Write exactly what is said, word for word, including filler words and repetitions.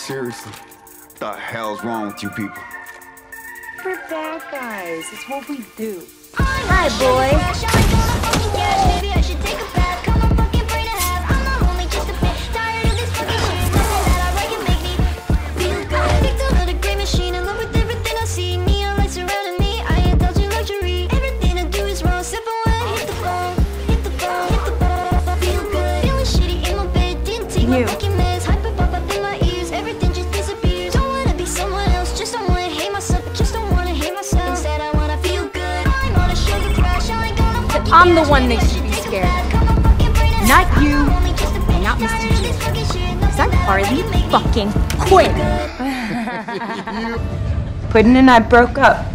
Seriously, what the hell's wrong with you people? We're bad guys. It's what we do. Hi, boy. You. I'm the one that should be scared. Not you, and not Mister J. Because I'm Harley fucking Quinn. Puddin' and I broke up.